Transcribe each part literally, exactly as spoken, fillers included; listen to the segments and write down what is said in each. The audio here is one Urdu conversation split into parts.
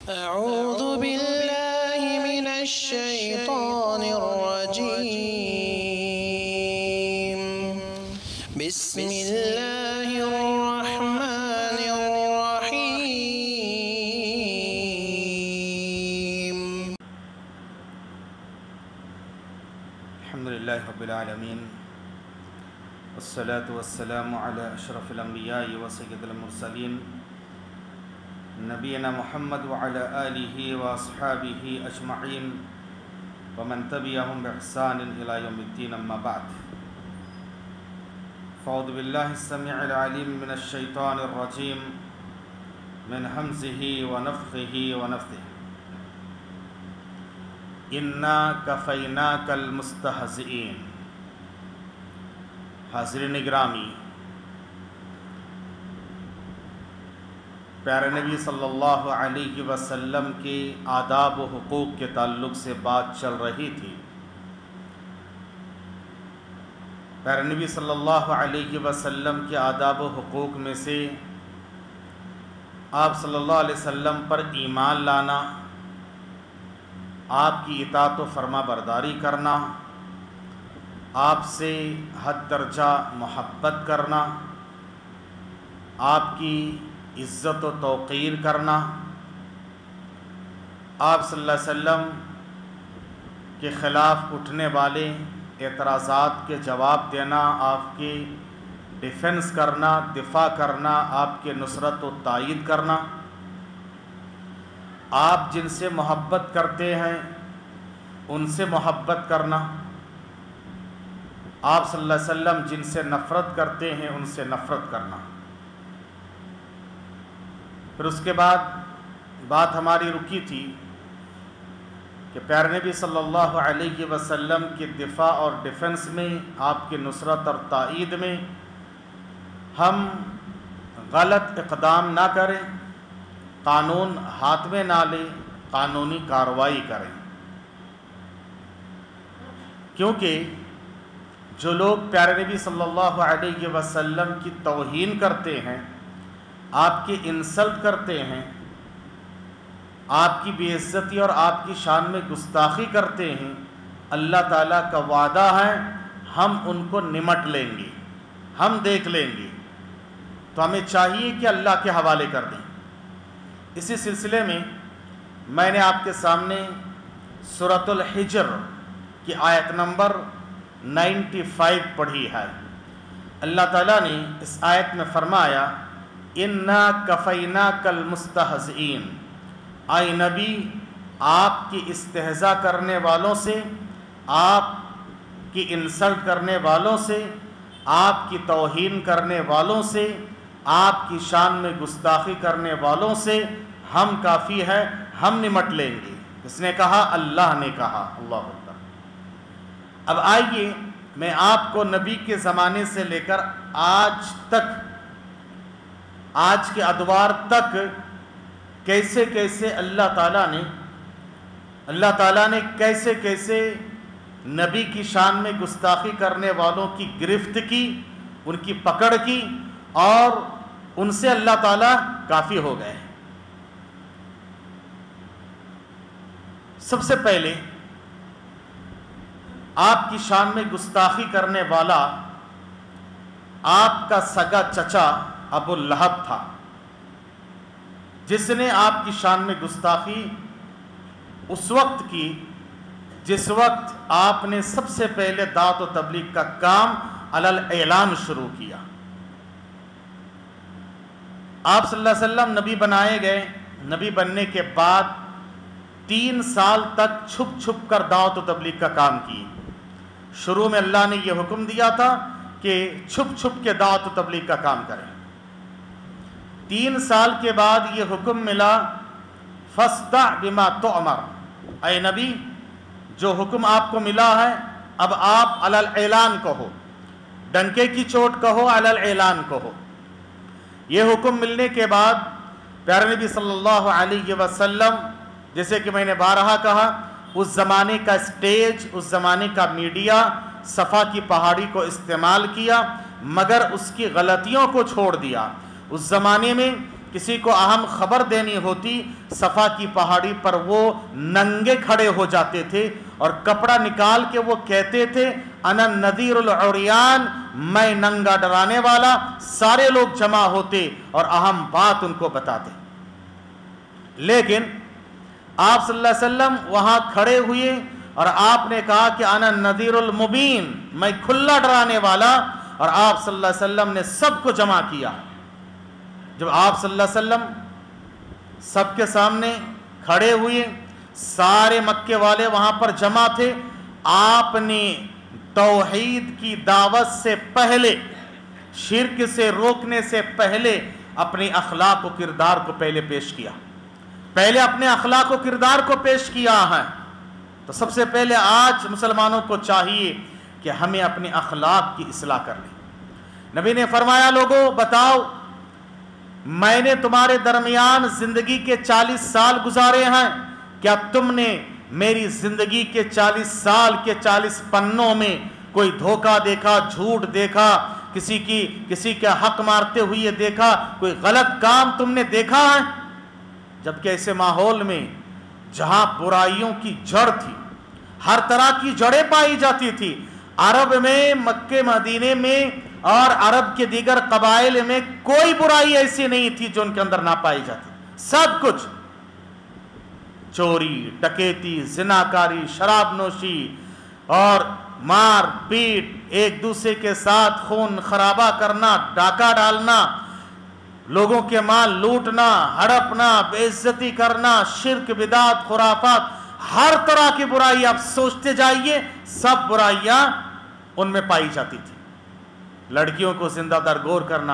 أعوذ بالله من الشيطان الرجيم بسم الله الرحمن الرحيم الحمد لله رب العالمين والصلاة والسلام على أشرف الأنبياء وسيد المرسلين نبينا محمد وعلى آله وأصحابه أجمعين ومن تبعهم بإحسان إلى يوم الدين أما بعد فأعوذ بالله السميع العليم من الشيطان الرجيم من همزه ونفخه ونفثه إنا كفيناك المستهزئين. حاضرین گرامی، پیارے نبی صلی اللہ علیہ وسلم کے آداب و حقوق کے تعلق سے بات چل رہی تھی۔ پیارے نبی صلی اللہ علیہ وسلم کے آداب و حقوق میں سے آپ صلی اللہ علیہ وسلم پر ایمان لانا، آپ کی اطاعت و فرما برداری کرنا، آپ سے حد درجہ محبت کرنا، آپ کی عزت و توقیر کرنا، آپ صلی اللہ علیہ وسلم کے خلاف اٹھنے والے اعتراضات کے جواب دینا، آپ کی ڈیفنس کرنا، دفاع کرنا، آپ کے نصرت و تائید کرنا، آپ جن سے محبت کرتے ہیں ان سے محبت کرنا، آپ صلی اللہ علیہ وسلم جن سے نفرت کرتے ہیں ان سے نفرت کرنا۔ پھر اس کے بعد بات ہماری رکی تھی کہ پیارے نبی صلی اللہ علیہ وسلم کے دفاع اور ڈیفنس میں، آپ کی نصرت اور تائید میں ہم غلط اقدام نہ کریں، قانون ہاتھ میں نہ لیں، قانونی کارروائی کریں، کیونکہ جو لوگ پیارے نبی صلی اللہ علیہ وسلم کی توہین کرتے ہیں، آپ کی انسلٹ کرتے ہیں، آپ کی بے عزتی اور آپ کی شان میں گستاخی کرتے ہیں، اللہ تعالیٰ کا وعدہ ہے ہم ان کو نمٹ لیں گے، ہم دیکھ لیں گے۔ تو ہمیں چاہیے کہ اللہ کے حوالے کر دیں۔ اسی سلسلے میں میں نے آپ کے سامنے سورۃ الحجر کی آیت نمبر نائنٹی فائیو پڑھی ہے۔ اللہ تعالیٰ نے اس آیت میں فرمایا اِنَّا كَفَيْنَاكَ الْمُسْتَهْزِئِينَ، اے نبی آپ کی استہزاء کرنے والوں سے، آپ کی انسلٹ کرنے والوں سے، آپ کی توہین کرنے والوں سے، آپ کی شان میں گستاخی کرنے والوں سے ہم کافی ہے، ہم نمٹ لیں گے۔ کس نے کہا؟ اللہ نے کہا۔ اللہ اکبر۔ اب آئیے میں آپ کو نبی کے زمانے سے لے کر آج تک، آج کے ادوار تک کیسے کیسے اللہ تعالیٰ نے اللہ تعالیٰ نے کیسے کیسے نبی کی شان میں گستاخی کرنے والوں کی گرفت کی، ان کی پکڑ کی، اور ان سے اللہ تعالیٰ کافی ہو گئے۔ سب سے پہلے آپ کی شان میں گستاخی کرنے والا آپ کا سگا چچا ابو لہب تھا، جس نے آپ کی شان میں گستاخی اس وقت کی جس وقت آپ نے سب سے پہلے دعوت و تبلیغ کا کام علی الاعلان شروع کیا۔ آپ صلی اللہ علیہ وسلم نبی بنائے گئے۔ نبی بننے کے بعد تین سال تک چھپ چھپ کر دعوت و تبلیغ کا کام کی۔ شروع میں اللہ نے یہ حکم دیا تھا کہ چھپ چھپ کے دعوت و تبلیغ کا کام کریں۔ تین سال کے بعد یہ حکم ملا فَاسْدَعْ بِمَا تُؤْمَرُ، اے نبی جو حکم آپ کو ملا ہے اب آپ علی الاعلان کہو، ڈنکے کی چوٹ کہو، علی الاعلان کہو۔ یہ حکم ملنے کے بعد پیارے نبی صلی اللہ علیہ وسلم، جیسے کہ میں نے بارہا کہا، اس زمانے کا سٹیج، اس زمانے کا میڈیا صفا کی پہاڑی کو استعمال کیا، مگر اس کی غلطیوں کو چھوڑ دیا۔ اس زمانے میں کسی کو اہم خبر دینی ہوتی صفا کی پہاڑی پر وہ ننگے کھڑے ہو جاتے تھے اور کپڑا نکال کے وہ کہتے تھے انا النذیر العریان، میں ننگا ڈرانے والا. سارے لوگ جمع ہوتے اور اہم بات ان کو بتاتے. لیکن آپ صلی اللہ علیہ وسلم وہاں کھڑے ہوئے اور آپ نے کہا کہ انا النذیر المبین، میں کھلا ڈرانے والا، اور آپ صلی اللہ علیہ وسلم نے سب کو جمع کیا. جب آپ صلی اللہ علیہ وسلم سب کے سامنے کھڑے ہوئے، سارے مکے والے وہاں پر جمع تھے، آپ نے توحید کی دعوت سے پہلے، شرک سے روکنے سے پہلے اپنے اخلاق و کردار کو پہلے پیش کیا. پہلے اپنے اخلاق و کردار کو پیش کیا ہے. تو سب سے پہلے آج مسلمانوں کو چاہیے کہ ہمیں اپنے اخلاق کی اصلاح کر لیں. نبی نے فرمایا لوگوں بتاؤ، میں نے تمہارے درمیان زندگی کے چالیس سال گزارے ہیں، کیا تم نے میری زندگی کے چالیس سال کے چالیس پنوں میں کوئی دھوکہ دیکھا، جھوٹ دیکھا، کسی کی کسی کا حق مارتے ہوئے دیکھا، کوئی غلط کام تم نے دیکھا ہے؟ جبکہ ایسے ماحول میں جہاں برائیوں کی جڑ تھی، ہر طرح کی جڑیں پائی جاتی تھی، عرب میں، مکے مدینے میں اور عرب کے دیگر قبائل میں کوئی برائی ایسی نہیں تھی جو ان کے اندر نہ پائی جاتی. سب کچھ، چوری، ڈکیتی، زناکاری، شراب نوشی اور مار پیٹ، ایک دوسرے کے ساتھ خون خرابہ کرنا، ڈاکہ ڈالنا، لوگوں کے مال لوٹنا، ہڑپنا، بے عزتی کرنا، شرک، بدعت، خرافات، ہر طرح کی برائی آپ سوچتے جائیے، سب برائیاں ان میں پائی جاتی تھی. لڑکیوں کو زندہ درگور کرنا،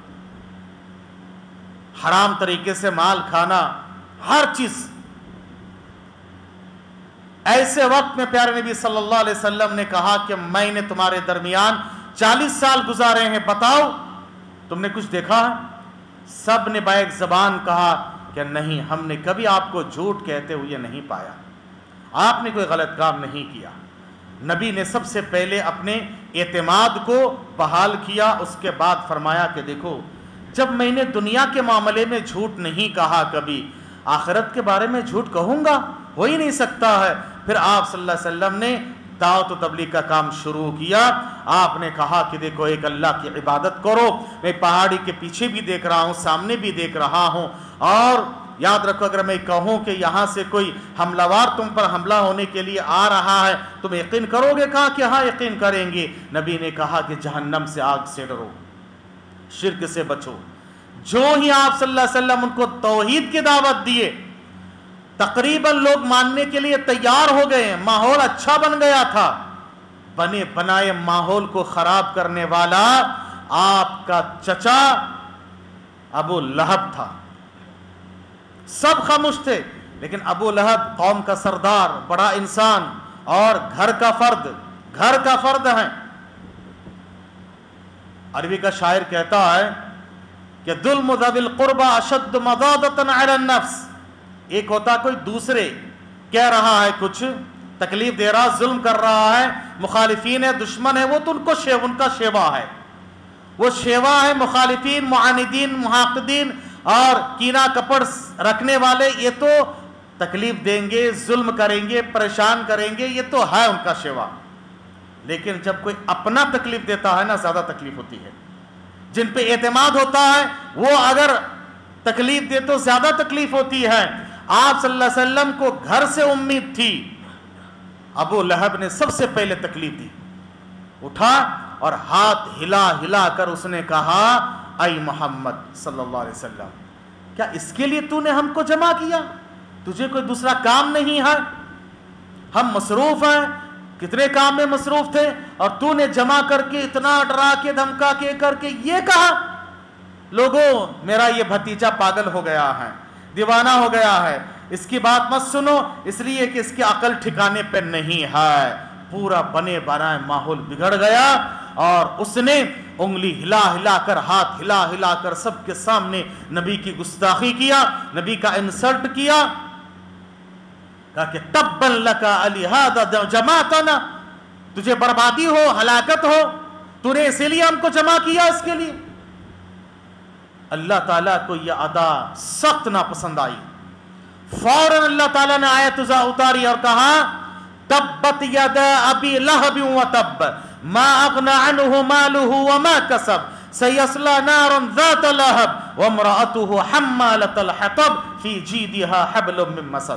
حرام طریقے سے مال کھانا، ہر چیز. ایسے وقت میں پیارے نبی صلی اللہ علیہ وسلم نے کہا کہ میں نے تمہارے درمیان چالیس سال گزارے ہیں، بتاؤ تم نے کچھ دیکھا ہے؟ سب نے بیک زبان کہا کہ نہیں، ہم نے کبھی آپ کو جھوٹ کہتے ہوئے نہیں پایا، آپ نے کوئی غلط کام نہیں کیا. نبی نے سب سے پہلے اپنے اعتماد کو بحال کیا. اس کے بعد فرمایا کہ دیکھو، جب میں نے دنیا کے معاملے میں جھوٹ نہیں کہا، کبھی آخرت کے بارے میں جھوٹ کہوں گا؟ ہو ہی نہیں سکتا ہے. پھر آپ صلی اللہ علیہ وسلم نے دعوت و تبلیغ کا کام شروع کیا. آپ نے کہا کہ دیکھو، ایک اللہ کی عبادت کرو. میں پہاڑی کے پیچھے بھی دیکھ رہا ہوں، سامنے بھی دیکھ رہا ہوں، اور یاد رکھو اگر میں کہوں کہ یہاں سے کوئی حملہ وار تم پر حملہ ہونے کے لیے آ رہا ہے، تم یقین کرو گے؟ کہا کہ ہاں یقین کریں گے. نبی نے کہا کہ جہنم سے، آگ سے ڈرو، شرک سے بچو. جو ہی آپ صلی اللہ علیہ وسلم ان کو توحید کی دعوت دیے، تقریباً لوگ ماننے کے لیے تیار ہو گئے. ماحول اچھا بن گیا تھا. بنے بنائے ماحول کو خراب کرنے والا آپ کا چچا ابو لہب تھا. سب خاموش تھے، لیکن ابو لہب قوم کا سردار، بڑا انسان اور گھر کا فرد گھر کا فرد ہے. عربی کا شاعر کہتا ہے کہ ظلم ذوی القربى اشد مضادة علی النفس. ایک ہوتا کوئی دوسرے کہہ رہا ہے، کچھ تکلیف دے رہا، ظلم کر رہا ہے، مخالفین ہے، دشمن ہے، وہ تو ان کو شیو ان کا شیوا ہے، وہ شیوا ہے. مخالفین، معاندین، محاقدین اور کینہ کپڑ رکھنے والے، یہ تو تکلیف دیں گے، ظلم کریں گے، پریشان کریں گے، یہ تو ہے ان کا شیوا. لیکن جب کوئی اپنا تکلیف دیتا ہے نا، زیادہ تکلیف ہوتی ہے. جن پہ اعتماد ہوتا ہے وہ اگر تکلیف دے تو زیادہ تکلیف ہوتی ہے. آپ صلی اللہ علیہ وسلم کو گھر سے امید تھی. ابو لہب نے سب سے پہلے تکلیف دی. اٹھا اور ہاتھ ہلا ہلا کر اس نے کہا، اے محمد صلی اللہ علیہ وسلم، کیا اس کے لیے تو نے ہم کو جمع کیا؟ تجھے کوئی دوسرا کام نہیں ہے؟ ہم مصروف ہیں، کتنے کام میں مصروف تھے، اور تو نے جمع کر کے اتنا ڈرا کے دھمکا کے کر کے یہ کہا؟ لوگوں، میرا یہ بھتیجا پاگل ہو گیا ہے، دیوانہ ہو گیا ہے، اس کی بات مت سنو، اس لیے کہ اس کی عقل ٹھکانے پہ نہیں ہے. پورا بنے بنائے ماحول بگڑ گیا، اور اس نے انگلی ہلا ہلا کر، ہاتھ ہلا ہلا کر سب کے سامنے نبی کی گستاخی کیا، نبی کا انسلٹ کیا. کہا کہ تبا لک لہذا جمعتنا، تجھے بربادی ہو، ہلاکت ہو، تو نے اسی لیے ہم کو جمع کیا اس کے لیے. اللہ تعالیٰ کو یہ ادا سخت ناپسند آئی. فوراً اللہ تعالیٰ نے آیت اتاری اور کہا تبت یدا ابی لہب وتب ما اغنى عنه ماله وما كسب سيصلى نارا ذات لهب وامرأته حمالة الحطب في جيدها حبل من مسد.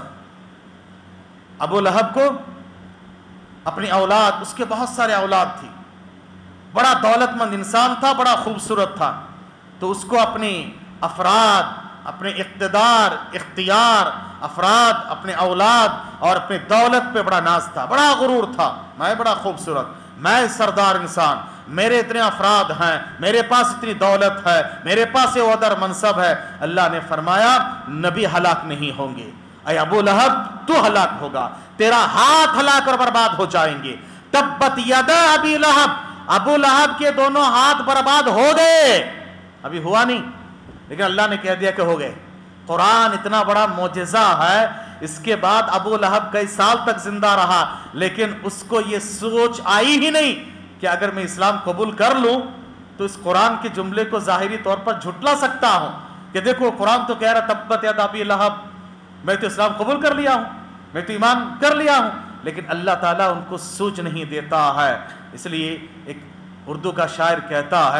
ابو لہب کو اپنی اولاد، اس کے بہت سارے اولاد تھی، بڑا دولت مند انسان تھا، بڑا خوبصورت تھا، تو اس کو اپنی افراد، اپنے اقتدار، اختیار، افراد، اپنے اولاد اور اپنی دولت پہ بڑا ناز تھا، بڑا غرور تھا. میں بڑا خوبصورت، میں سردار انسان، میرے اتنے افراد ہیں، میرے پاس اتنی دولت ہے، میرے پاس یہ عہدہ منصب ہے. اللہ نے فرمایا نبی ہلاک نہیں ہوں گے، اے ابو لہب تو ہلاک ہوگا، تیرا ہاتھ ہلاک اور برباد ہو جائیں گے. تبت یدا ابی لہب، ابو لہب کے دونوں ہاتھ برباد ہو گئے. ابھی ہوا نہیں لیکن اللہ نے کہہ دیا کہ ہو گئے. قرآن اتنا بڑا معجزہ ہے. اس کے بعد ابو لہب کئی سال تک زندہ رہا، لیکن اس کو یہ سوچ آئی ہی نہیں کہ اگر میں اسلام قبول کر لوں تو اس قرآن کے جملے کو ظاہری طور پر جھٹلا سکتا ہوں کہ دیکھو قرآن تو کہہ رہا تبت یدا ابی لہب، میں تو اسلام قبول کر لیا ہوں، میں تو ایمان کر لیا ہوں. لیکن اللہ تعالیٰ ان کو سوچ نہیں دیتا ہے. اس لیے ایک اردو کا شاعر کہتا ہے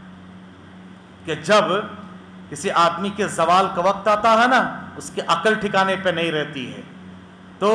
کہ جب کسی آدمی کے زوال کا وقت آتا ہے نا، اس کے عقل ٹھکانے پہ نہیں رہتی ہے، تو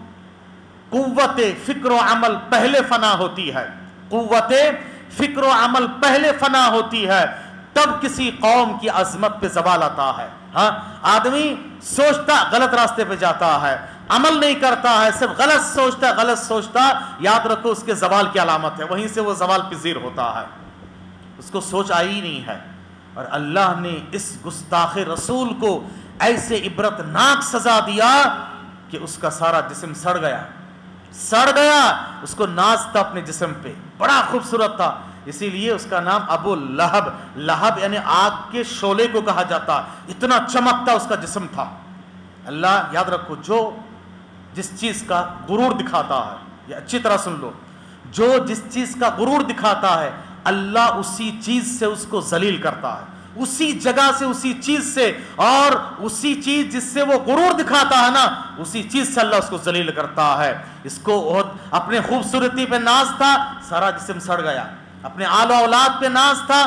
قوت فکر و عمل پہلے فنا ہوتی ہے. قوت فکر و عمل پہلے فنا ہوتی ہے، تب کسی قوم کی عظمت پہ زوال آتا ہے. ہاں آدمی سوچتا غلط راستے پہ جاتا ہے، عمل نہیں کرتا ہے، صرف غلط سوچتا غلط سوچتا یاد رکھو اس کے زوال کی علامت ہے، وہیں سے وہ زوال پذیر ہوتا ہے. اس کو سوچ آئی نہیں ہے. اور اللہ نے اس گستاخ رسول کو ایسے عبرتناک سزا دیا کہ اس کا سارا جسم سڑ گیا، سڑ گیا. اس کو ناز تھا اپنے جسم پہ، بڑا خوبصورت تھا، اسی لیے اس کا نام ابو لہب، لہب یعنی آگ کے شعلے کو کہا جاتا، اتنا چمکتا اس کا جسم تھا. اللہ یاد رکھو جو جس چیز کا غرور دکھاتا ہے، یہ اچھی طرح سن لو، جو جس چیز کا غرور دکھاتا ہے اللہ اسی چیز سے اس کو ذلیل کرتا ہے، اسی جگہ سے، اسی چیز سے، اور اسی چیز جس سے وہ غرور دکھاتا ہے نا اسی چیز سے اللہ اس کو ذلیل کرتا ہے. اس کو اپنے خوبصورتی پہ ناز تھا، سارا جسم سڑ گیا. اپنے آل و اولاد پہ ناز تھا،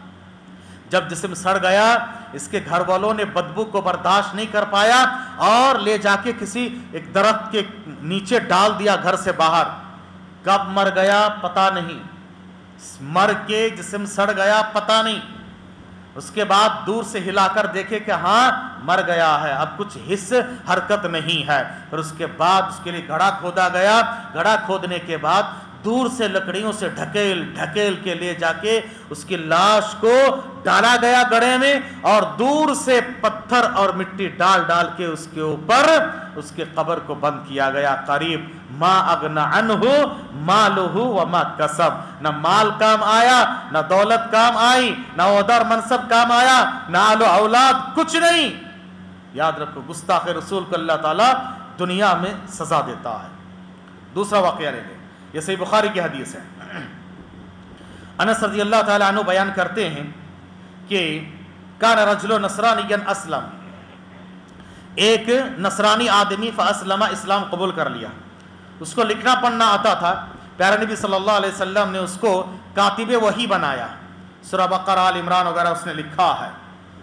جب جسم سڑ گیا اس کے گھر والوں نے بدبو کو برداشت نہیں کر پایا اور لے جا کے کسی ایک درخت کے نیچے ڈال دیا گھر سے باہر. کب مر گیا پتہ نہیں، مر کے جسم سڑ گیا پتہ نہیں. اس کے بعد دور سے ہلا کر دیکھے کہ ہاں مر گیا ہے، اب کچھ حس حرکت نہیں ہے. پھر اس کے بعد اس کے لیے گڑھا کھودا گیا. گڑھا کھودنے کے بعد دور سے لکڑیوں سے ڈھکیل ڈھکیل کے لے جا کے اس کی لاش کو ڈالا گیا گڑھے میں، اور دور سے پتھر اور مٹی ڈال ڈال کے اس کے اوپر اس کے قبر کو بند کیا گیا. قریب ما اغنى عنہ مالہ وما کسب، نہ مال کام آیا، نہ دولت کام آئی، نہ عہدہ اور منصب کام آیا، نہ آل و اولاد، کچھ نہیں. یاد رکھو گستاخ رسول کو اللہ تعالیٰ دنیا میں سزا دیتا ہے. دوسرا واقعہ لے لیں، یہ صحیح بخاری کی حدیث ہے. انس رضی اللہ تعالیٰ عنہ بیان کرتے ہیں کہ کان رجل نصرانی اسلم، ایک نصرانی آدمی فاسلم، اسلام قبول کر لیا. اس کو لکھنا پڑھنا آتا تھا. پیارے نبی صلی اللہ علیہ وسلم نے اس کو کاتب وحی بنایا، سورہ بقرہ، آل عمران وغیرہ اس نے لکھا ہے.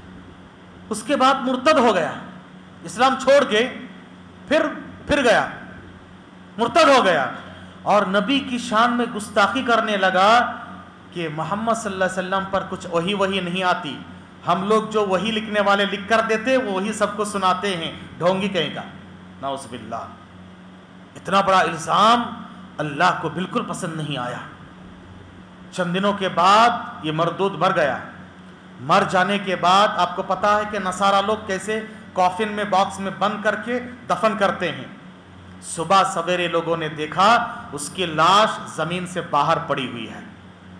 اس کے بعد مرتد ہو گیا، اسلام چھوڑ کے پھر پھر گیا، مرتد ہو گیا، اور نبی کی شان میں گستاخی کرنے لگا کہ محمد صلی اللہ علیہ وسلم پر کچھ وحی وحی نہیں آتی، ہم لوگ جو وحی لکھنے والے لکھ کر دیتے وہ وہی سب کو سناتے ہیں، ڈھونگی کہیں کا. نعوذ باللہ. اتنا بڑا الزام اللہ کو بالکل پسند نہیں آیا. چند دنوں کے بعد یہ مردود مر گیا. مر جانے کے بعد آپ کو پتا ہے کہ نصارہ لوگ کیسے کافن میں باکس میں بند کر کے دفن کرتے ہیں. صبح سویرے لوگوں نے دیکھا اس کی لاش زمین سے باہر پڑی ہوئی ہے.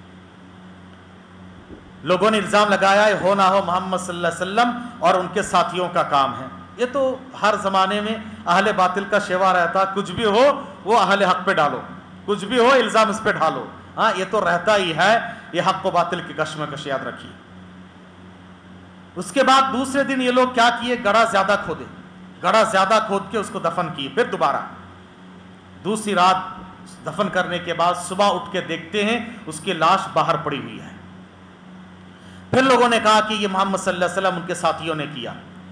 لوگوں نے الزام لگایا ہے ہو نہ ہو محمد صلی اللہ علیہ وسلم اور ان کے ساتھیوں کا کام ہے. یہ تو ہر زمانے میں اہل باطل کا شیوا رہتا، کچھ بھی ہو وہ اہل حق پہ ڈالو، کچھ بھی ہو الزام اس پہ ڈالو. ہاں یہ تو رہتا ہی ہے، یہ حق و باطل کی کشمکش یاد رکھیے. اس کے بعد دوسرے دن یہ لوگ کیا کیے, گڑھا زیادہ کھودے, گڑھا زیادہ کھود کے اس کو دفن کیے. پھر دوبارہ دوسری رات دفن کرنے کے بعد صبح اٹھ کے دیکھتے ہیں اس کی لاش باہر پڑی ہوئی ہے. پھر لوگوں نے کہا کہ یہ محمد صلی اللہ علیہ وسلم ان کے ساتھیوں نے کیا.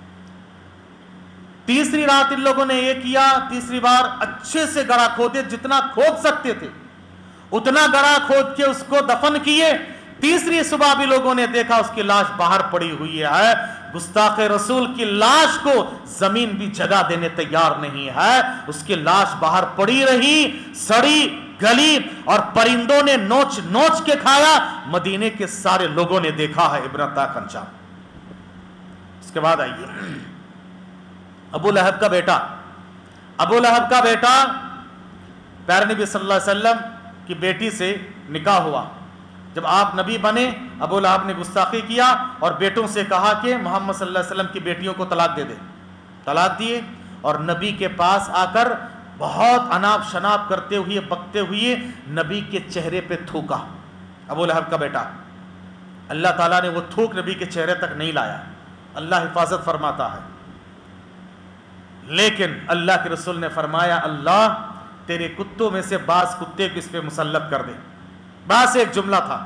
تیسری رات ان لوگوں نے یہ کیا, تیسری بار اچھے سے گڑھا کھودے, جتنا کھود سکتے تھے اتنا گڑھا کھود کے اس کو دفن کیے. تیسری صبح بھی لوگوں نے دیکھا اس کی لاش باہر پڑی ہوئی ہے. گستاخ رسول کی لاش کو زمین بھی جگہ دینے تیار نہیں ہے, اس کی لاش باہر پڑی رہی, سڑی گلی, اور پرندوں نے نوچ نوچ کے کھایا. مدینے کے سارے لوگوں نے دیکھا ہے عبرتناک انجام. اس کے بعد آئیے ابو لہب کا بیٹا, ابو لہب کا بیٹا پیارے نبی صلی اللہ علیہ وسلم کی بیٹی سے نکاح ہوا. جب آپ نبی بنے ابو لہب نے گستاخی کیا اور بیٹوں سے کہا کہ محمد صلی اللہ علیہ وسلم کی بیٹیوں کو طلاق دے دے. طلاق دیے اور نبی کے پاس آ کر بہت اناپ شناپ کرتے ہوئے بکتے ہوئے نبی کے چہرے پہ تھوکا. ابو لہب کا بیٹا, اللہ تعالیٰ نے وہ تھوک نبی کے چہرے تک نہیں لایا, اللہ حفاظت فرماتا ہے. لیکن اللہ کے رسول نے فرمایا اللہ تیرے کتوں میں سے بعض کتے کو اس پہ مسلط کر دے. بس ایک جملہ تھا.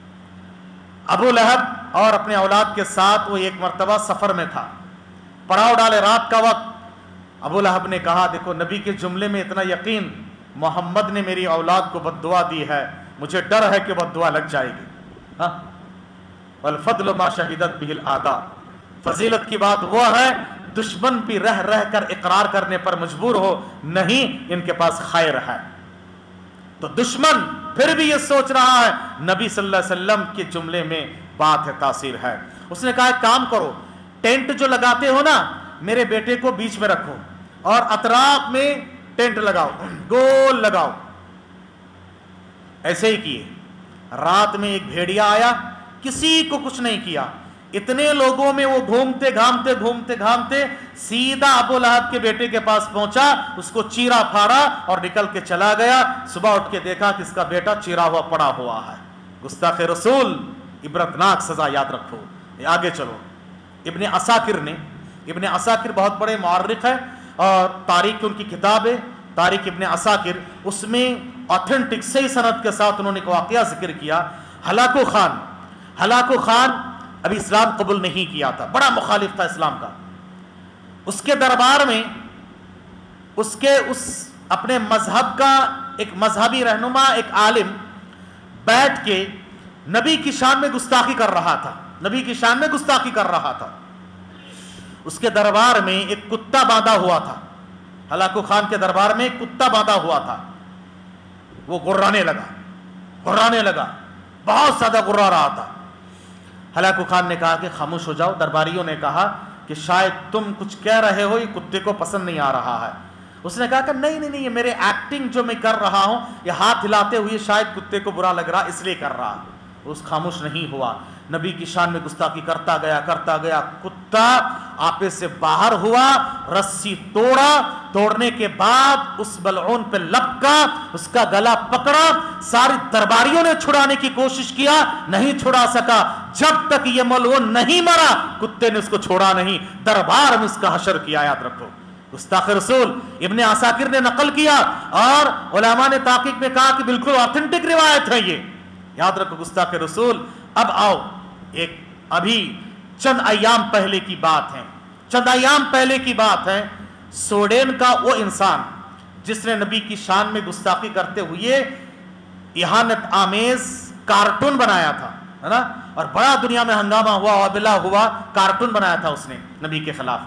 ابو لہب اور اپنے اولاد کے ساتھ وہ ایک مرتبہ سفر میں تھا, پڑاؤ ڈالے رات کا وقت. ابو لہب نے کہا دیکھو نبی کے جملے میں اتنا یقین, محمد نے میری اولاد کو بد دعا دی ہے, مجھے ڈر ہے کہ بد دعا لگ جائے گی. ہاں والفضل ما شہدت به الاعداء, فضیلت کی بات وہ ہے دشمن بھی رہ رہ کر اقرار کرنے پر مجبور ہو, نہیں ان کے پاس خیر ہے. تو دشمن پھر بھی یہ سوچ رہا ہے نبی صلی اللہ علیہ وسلم کے جملے میں بات ہے, تاثیر ہے. اس نے کہا ایک کام کرو, ٹینٹ جو لگاتے ہو نا میرے بیٹے کو بیچ میں رکھو اور اطراف میں ٹینٹ لگاؤ, گول لگاؤ. ایسے ہی کیے. رات میں ایک بھیڑیا آیا, کسی کو کچھ نہیں کیا, اتنے لوگوں میں وہ گھومتے گھامتے گھومتے گھامتے سیدھا ابو لہب کے بیٹے کے پاس پہنچا, اس کو چیرا پھاڑا اور نکل کے چلا گیا. صبح اٹھ کے دیکھا کہ اس کا بیٹا چیرا ہوا پڑا ہوا ہے. گستاخ رسول, عبرتناک سزا یاد رکھو. آگے چلو. ابن عساکر نے, ابن عساکر بہت بڑے مورخ ہے اور تاریخ ان کی کتاب ہے تاریخ ابن عساکر, اس میں آتھینٹک صحیح سند کے ساتھ انہوں نے ایک واقعہ ذکر کیا. ہلاکو خان, ہلاکو خان ابھی اسلام قبول نہیں کیا تھا, بڑا مخالف تھا اسلام کا. اس کے دربار میں اس کے اس اپنے مذہب کا ایک مذہبی رہنما, ایک عالم بیٹھ کے نبی کی شان میں گستاخی کر رہا تھا, نبی کی شان میں گستاخی کر رہا تھا. اس کے دربار میں ایک کتا باندھا ہوا تھا, ہلاکو خان کے دربار میں ایک کتا باندھا ہوا تھا. وہ گرانے لگا, گرانے لگا, بہت زیادہ گرا رہا تھا. ہلاکو خان نے کہا کہ خاموش ہو جاؤ. درباریوں نے کہا کہ شاید تم کچھ کہہ رہے ہو, یہ کتے کو پسند نہیں آ رہا ہے. اس نے کہا کہ نہیں نہیں نہیں یہ میرے ایکٹنگ جو میں کر رہا ہوں, یہ ہاتھ ہلاتے ہوئے شاید کتے کو برا لگ رہا اس لیے کر رہا. اس خاموش نہیں ہوا, نبی کی شان میں گستاخی کرتا گیا کرتا گیا. کتا آپے سے باہر ہوا, رسی توڑا, توڑنے کے بعد اس ملعون پہ لپکا, اس کا گلا پکڑا. ساری درباریوں نے چھڑانے کی کوشش کیا, نہیں چھڑا سکا. جب تک یہ ملعون نہیں مرا کتے نے اس کو چھوڑا نہیں. دربار میں اس کا حشر کیا, یاد رکھو. گستاخ رسول ابن عساکر نے نقل کیا اور علماء نے تحقیق میں کہا کہ بالکل آتھینٹک روایت ہے یہ, یاد رکھو گستاخ رسول. اب آؤ, ایک ابھی چند ایام پہلے کی بات ہے, چند ایام پہلے کی بات ہے. سوڈین کا وہ انسان جس نے نبی کی شان میں گستاخی کرتے ہوئے اہانت آمیز کارٹون بنایا تھا, ہے نا, اور بڑا دنیا میں ہنگامہ ہوا, وابلہ ہوا, کارٹون بنایا تھا اس نے نبی کے خلاف.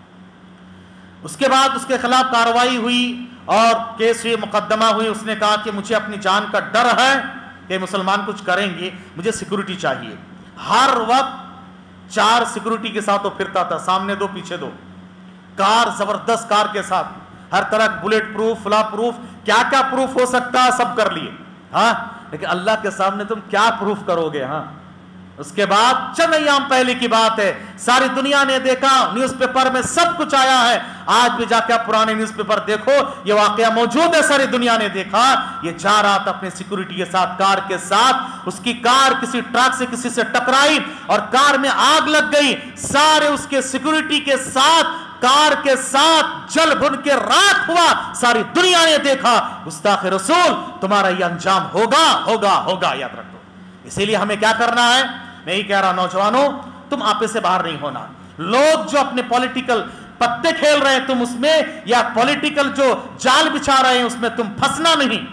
اس کے بعد اس کے خلاف کارروائی ہوئی اور کیس ہوئی, مقدمہ ہوئی. اس نے کہا کہ مجھے اپنی جان کا ڈر ہے کہ مسلمان کچھ کریں گے, مجھے سیکورٹی چاہیے. ہر وقت چار سیکورٹی کے ساتھ وہ پھرتا تھا, سامنے دو پیچھے دو, کار زبردست کار کے ساتھ, ہر طرح بلیٹ پروف, فلا پروف, کیا کیا پروف ہو سکتا ہے سب کر لیے. ہاں لیکن اللہ کے سامنے تم کیا پروف کرو گے. ہاں اس کے بعد چند ایام پہلے کی بات ہے، ساری دنیا نے دیکھا، نیوز پیپر میں سب کچھ آیا ہے، آج بھی جا کے آپ پرانے نیوز پیپر دیکھو، یہ واقعہ موجود ہے، ساری دنیا نے دیکھا، یہ جا رہا تھا اپنے سیکورٹی کے ساتھ، کار کے ساتھ، اس کی کار کسی ٹرک سے کسی سے ٹکرائی اور کار میں آگ لگ گئی، سارے اس کے سیکورٹی کے ساتھ کار کے ساتھ جل بھن کے راکھ ہوا، ساری دنیا نے دیکھا۔ گستاخ رسول تمہارا یہ انجام ہوگا ہوگا ہوگا، یاد رکھو۔ اسی لیے ہمیں کیا کرنا ہے، میں ہی کہہ رہا نوجوانوں، تم آپے سے باہر نہیں ہونا۔ لوگ جو اپنے پولیٹیکل پتے کھیل رہے ہیں تم اس میں، یا پولیٹیکل جو جال بچھا رہے ہیں اس میں تم پھنسنا نہیں،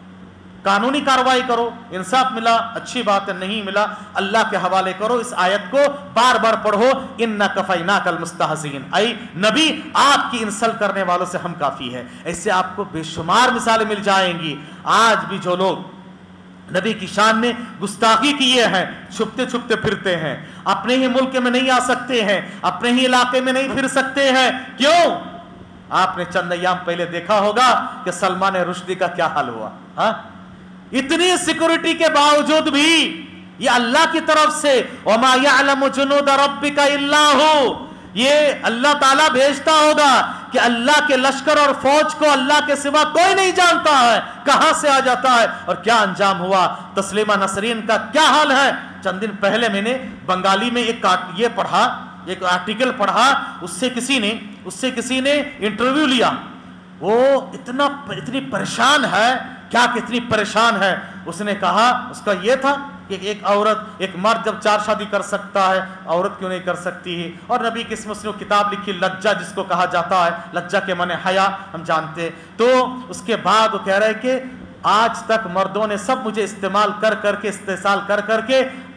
قانونی کاروائی کرو، انصاف ملا اچھی بات ہے، نہیں ملا اللہ کے حوالے کرو، اس آیت کو بار بار پڑھو، اِنَّا كَفَيْنَاكَ الْمُسْتَهْزِئِينَ، ائی نبی آپ کی انسلٹ کرنے والوں سے ہم کافی ہے۔ ایسے آپ کو بے شمار مثالیں مل جائیں گی۔ آج بھی جو لوگ نبی کی شان میں گستاخی کیے ہیں، چھپتے چھپتے پھرتے ہیں، اپنے ہی ملک میں نہیں آ سکتے ہیں، اپنے ہی علاقے میں نہیں پھر سکتے ہیں، کیوں؟ آپ نے چند ایام پہلے دیکھا ہوگا کہ سلمان رشدی کا کیا حال ہوا، ہاں؟ اتنی سیکورٹی کے باوجود بھی یہ اللہ کی طرف سے وَمَا يَعْلَمُ جُنُودَ رَبِّكَ إِلَّا هُوَ، یہ اللہ تعالیٰ بھیجتا ہوگا کہ اللہ کے لشکر اور فوج کو اللہ کے سوا کوئی نہیں جانتا ہے، کہاں سے آ جاتا ہے اور کیا انجام ہوا۔ تسلیمہ نسرین کا کیا حال ہے؟ چند دن پہلے میں نے بنگالی میں ایک یہ پڑھا، ایک آرٹیکل پڑھا، اس سے کسی نے اس سے کسی نے انٹرویو لیا، وہ اتنا اتنی پریشان ہے، کیا کتنی پریشان ہے، اس نے کہا، اس کا یہ تھا کہ ایک عورت ایک مرد جب چار شادی کر سکتا ہے عورت کیوں نہیں کر سکتی ہے، اور نبی کی اس نے کتاب لکھی لجہ جس کو کہا جاتا ہے، لجہ کے معنی حیا ہم جانتے ہیں۔ تو اس کے بعد وہ کہہ رہے کہ آج تک مردوں نے سب مجھے استعمال کر کر کے استحصال کر کر کے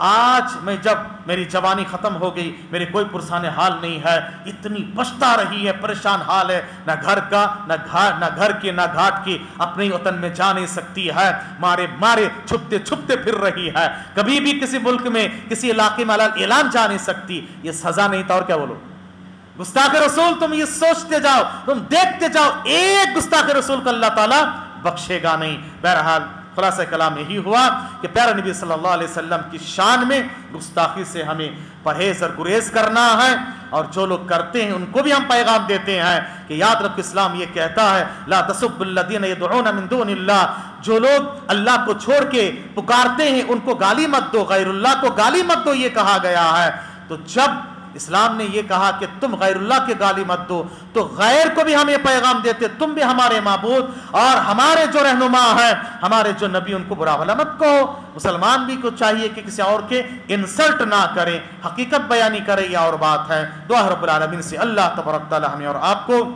آج میں جب میری جوانی ختم ہو گئی میرے کوئی پرسان حال نہیں ہے، اتنی پچھتا رہی ہے، پریشان حال ہے، نہ گھر کا نہ گھاٹ نہ گھر کی نہ گھاٹ کی، اپنے وطن میں جا نہیں سکتی ہے، مارے مارے چھپتے چھپتے پھر رہی ہے، کبھی بھی کسی ملک میں کسی علاقے میں اعلان جا نہیں سکتی، یہ سزا نہیں تھا اور کیا بولو؟ گستاخ رسول تم یہ سوچتے جاؤ، تم دیکھتے جاؤ، ایک گستاخ رسول کو اللہ تعالیٰ بخشے گا نہیں۔ بہرحال خلاصہ کلام یہی ہوا کہ پیارے نبی صلی اللہ علیہ وسلم کی شان میں گستاخی سے ہمیں پرہیز اور گریز کرنا ہے، اور جو لوگ کرتے ہیں ان کو بھی ہم پیغام دیتے ہیں کہ یاد رکھ، اسلام یہ کہتا ہے لا تسبوا الذین یدعون من دون اللہ، جو لوگ اللہ کو چھوڑ کے پکارتے ہیں ان کو گالی مت دو، غیر اللہ کو گالی مت دو، یہ کہا گیا ہے۔ تو جب اسلام نے یہ کہا کہ تم غیر اللہ کے گالی مت دو، تو غیر کو بھی ہم یہ پیغام دیتے تم بھی ہمارے معبود اور ہمارے جو رہنما ہیں، ہمارے جو نبی، ان کو برا بھلا مت کہو۔ مسلمان بھی کو چاہیے کہ کسی اور کے انسلٹ نہ کرے، حقیقت بیانی کرے، یہ اور بات ہے۔ دعا رب العالمین سے اللہ تبارک تعالی ہمیں اور آپ کو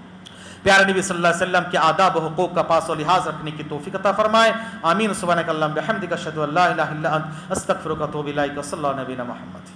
پیارے نبی صلی اللہ علیہ وسلم کے آداب و حقوق کا پاس و لحاظ رکھنے کی توفیق عطا فرمائے۔ آمین۔ سبحانک اللہم بحمدک، اشہد ان لا الہ الا انت، استغفرک و اتوب الیک، صلی اللہ علیہ نبینا محمد۔